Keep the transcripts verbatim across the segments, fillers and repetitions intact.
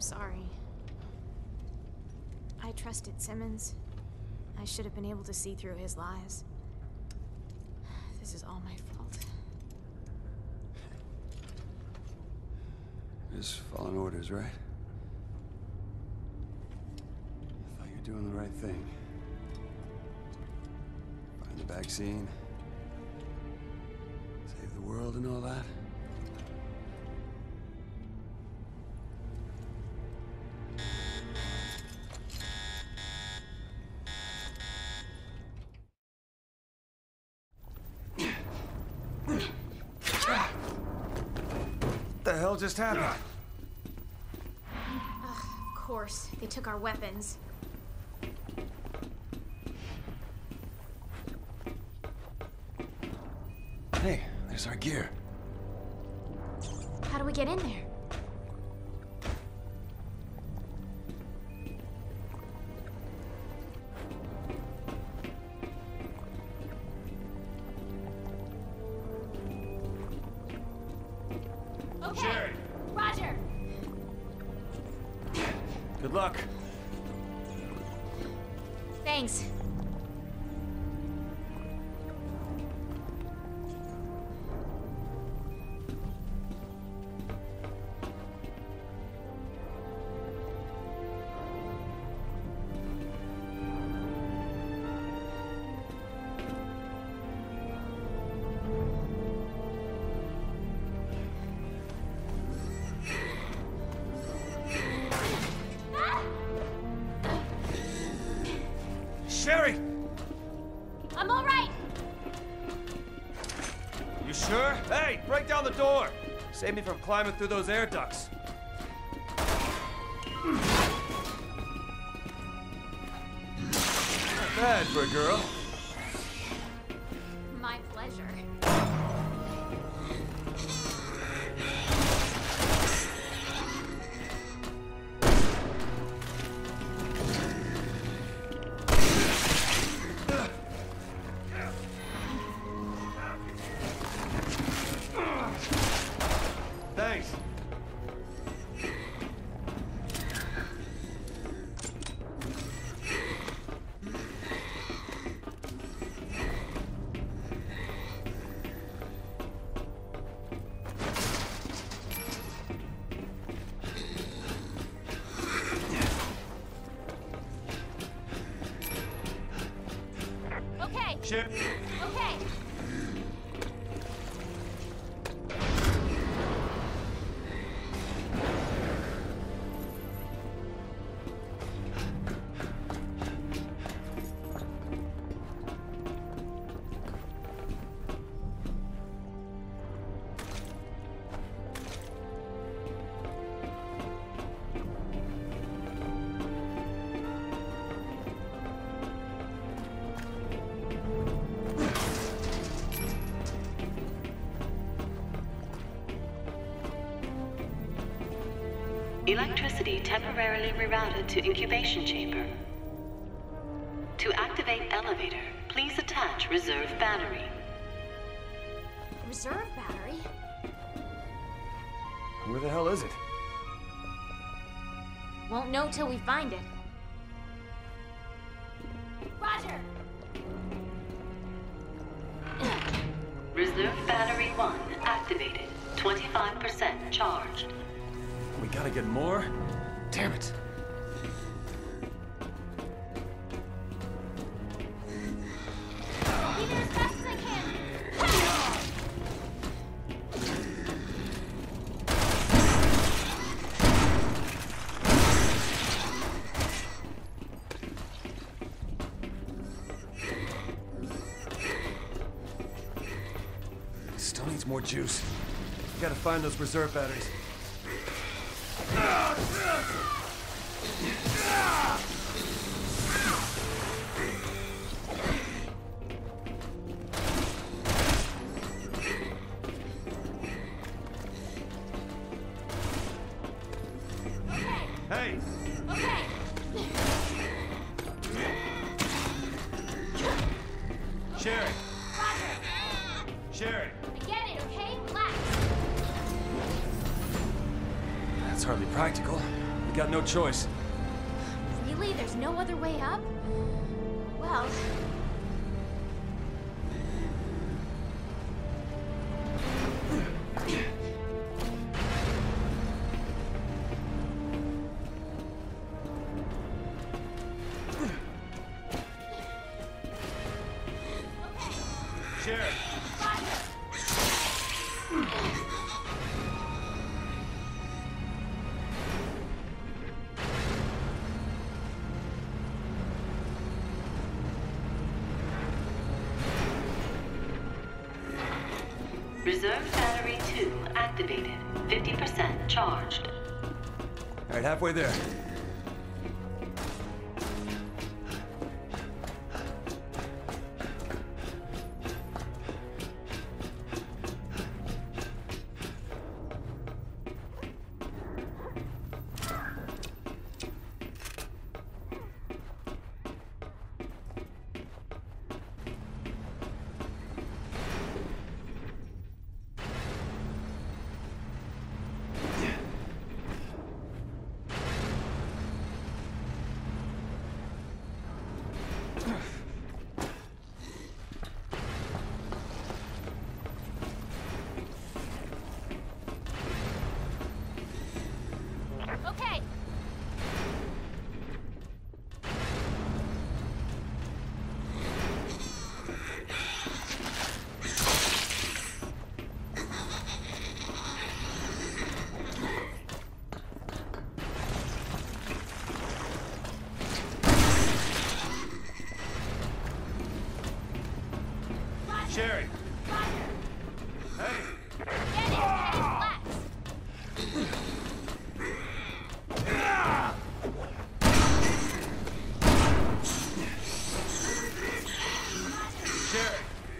sorry. I trusted Simmons. I should have been able to see through his lies. This is all my fault. Just following orders, right? I thought you were doing the right thing. Find the vaccine. Save the world and all that. What the hell just happened? Ugh, of course. They took our weapons. Hey, there's our gear. How do we get in there? Okay. Sherry. Roger. Good luck. Thanks. Sherry! I'm all right. You sure? Hey, break down the door! Save me from climbing through those air ducts. Not bad for a girl. My pleasure. Thanks. Okay. Chip. Okay. Electricity temporarily rerouted to incubation chamber. To activate elevator, please attach reserve battery. Reserve battery? Where the hell is it? Won't know till we find it. Roger! Reserve battery one activated. twenty-five percent charged. We gotta get more? Damn it. Leave it as fast as I can! Still needs more juice. We gotta find those reserve batteries. Hey! Okay. Sherry! Roger. Sherry! I get it, okay? Relax. That's hardly practical. We got no choice. Really? There's no other way up? Well... Sheriff! Reserve battery two activated. fifty percent charged. All right, halfway there. Okay. Sherry! Hey! Get it! Get it flat! Sherry!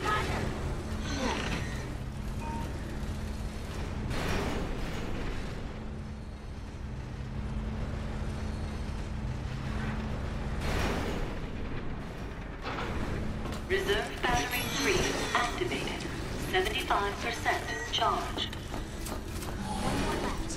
Reserve battery three activated. seventy-five percent charged. One more left.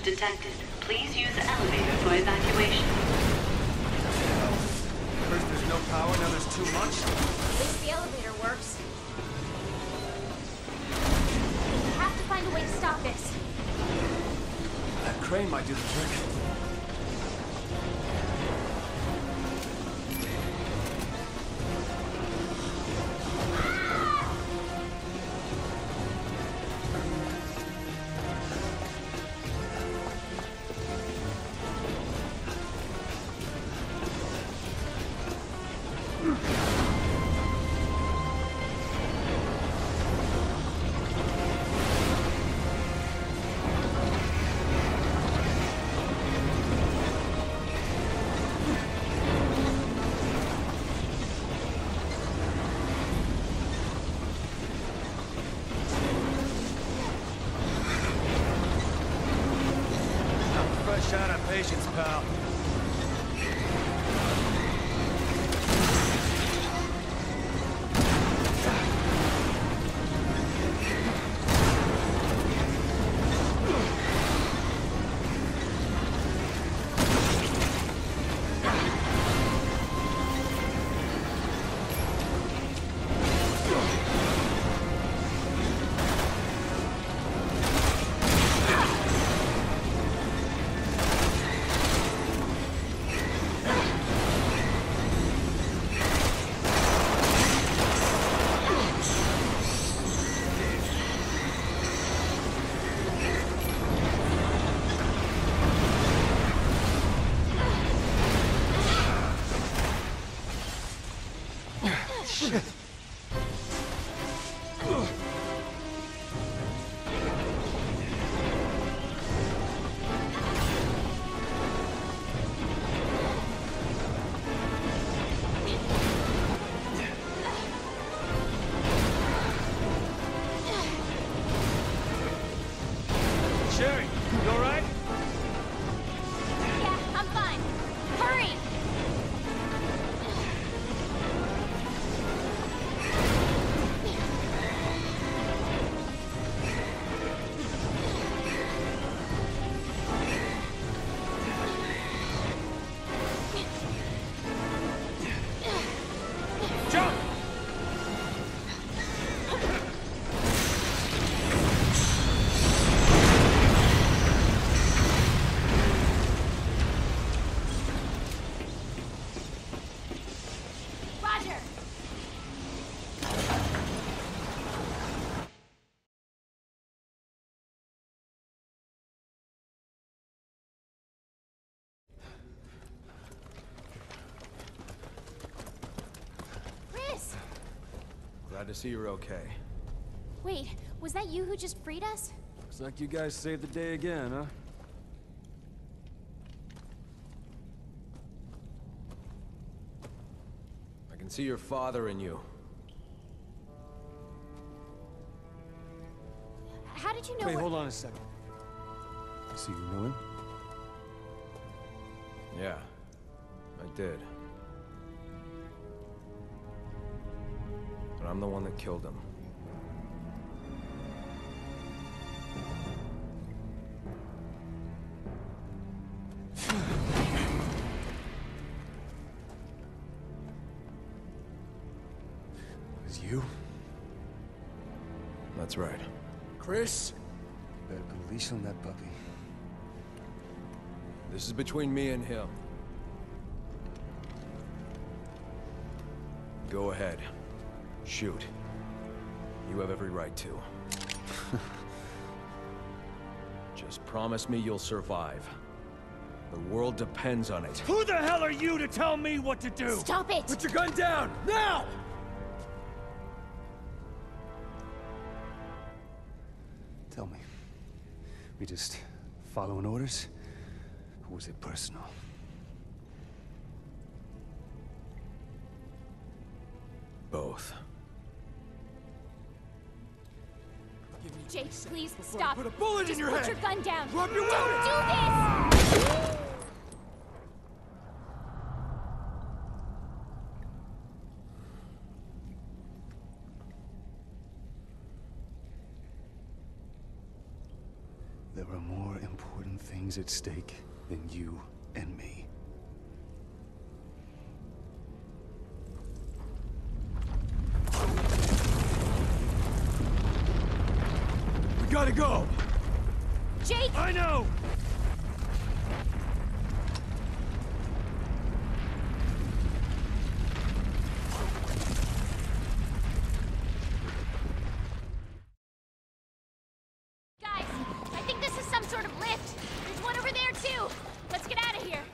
damage detected. Please use elevator for evacuation. First there's no power, now there's too much. At least the elevator works. We have to find a way to stop this. That crane might do the trick. Fresh out of patience, pal. Shit. Sherry, you alright? Yeah, I'm fine. Hurry! Jump! Roger! Chris! Glad to see you're okay. Wait, was that you who just freed us? Looks like you guys saved the day again, huh? I can see your father in you. How did you know Wait, where- hold on a second. So you know him? Yeah, I did. But I'm the one that killed him. It was you? That's right. Chris? You better put a leash on that puppy. This is between me and him. Go ahead. Shoot. You have every right to. Just promise me you'll survive. The world depends on it. Who the hell are you to tell me what to do? Stop it! Put your gun down, now! Tell me. We just following orders? Or was it personal? Both. Jake, please stop. Put a bullet Just in your put head! your gun down. Drop your Don't weapon! do this! there are more important things at stake than you and me. We gotta go! Jake! I know! Guys, I think this is some sort of lift. There's one over there, too. Let's get out of here.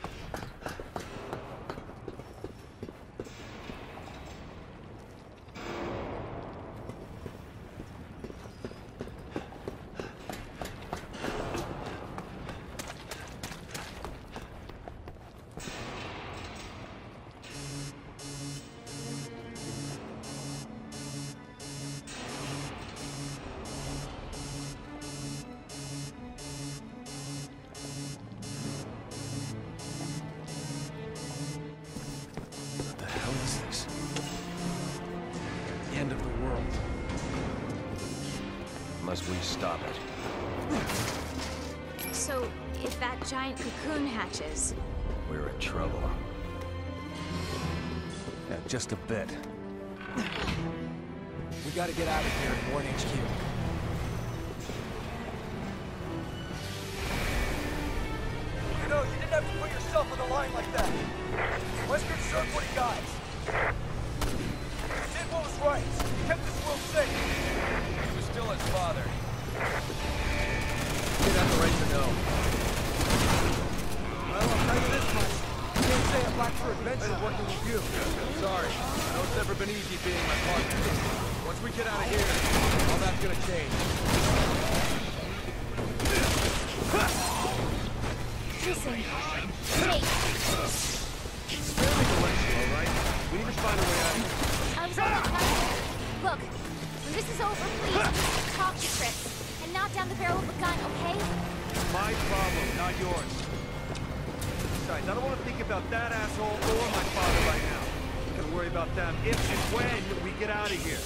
What the hell is this? The end of the world. Unless we stop it. So, if that giant cocoon hatches... We're in trouble. Yeah, just a bit. We gotta get out of here and warn H Q. You know, you didn't have to put yourself on the line like that. Western served what he got. You did what was right. You kept this world safe. He was still his father. You'd have the right to know. Well, I'll tell you this much. You can't say I'm back for adventure working with you. Sorry. I know it's never been easy being my partner. Once we get out of here, all that's gonna change. Listen, Jake, Spare me the lecture, all right? We need to find a way out of here. I was only trying to... Look, when this is over, please, just talk to Chris. And knock down the barrel of a gun, okay? My problem, not yours. Besides, I don't want to think about that asshole or my father right now. I'm gonna worry about them if and when we get out of here.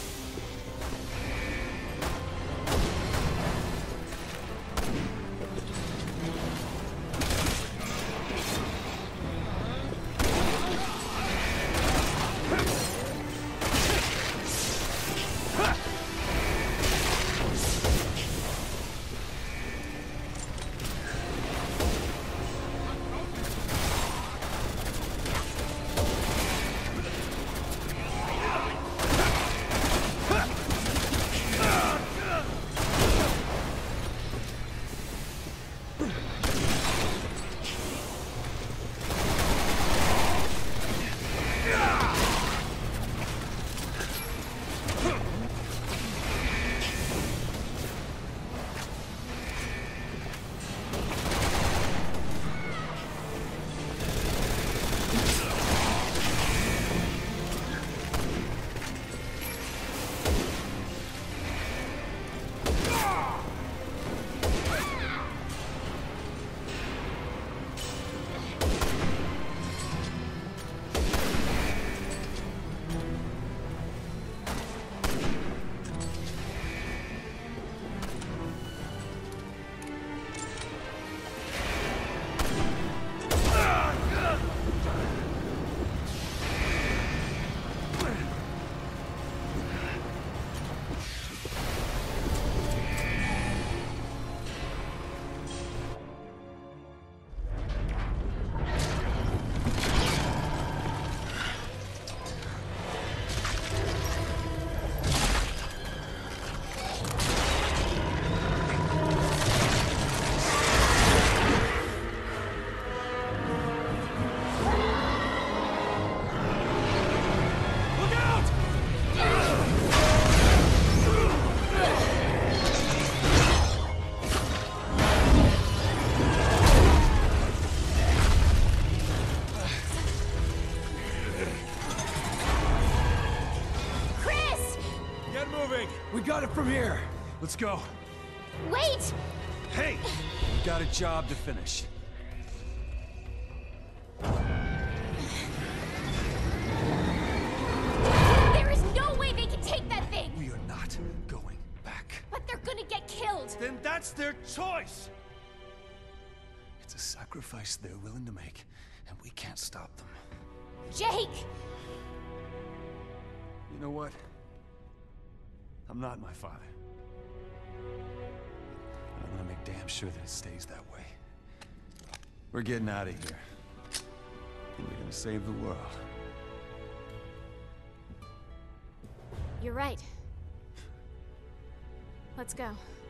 We got it from here. Let's go. Wait! Hey! We got a job to finish. There is no way they can take that thing! We are not going back. But they're gonna get killed! Then that's That's their choice! It's a sacrifice they're willing to make, and we can't stop them. Jake! You know what? I'm not my father. And I'm gonna make damn sure that it stays that way. We're getting out of here. And we're gonna save the world. You're right. Let's go.